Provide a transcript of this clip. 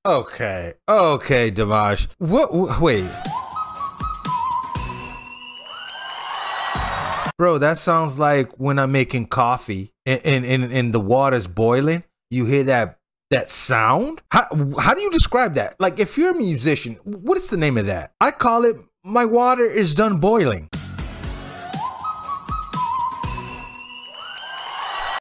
Okay, okay, Dimash. Wait. Bro, that sounds like when I'm making coffee and the water's boiling, you hear that sound? How do you describe that? Like, if you're a musician, what is the name of that? I call it, my water is done boiling.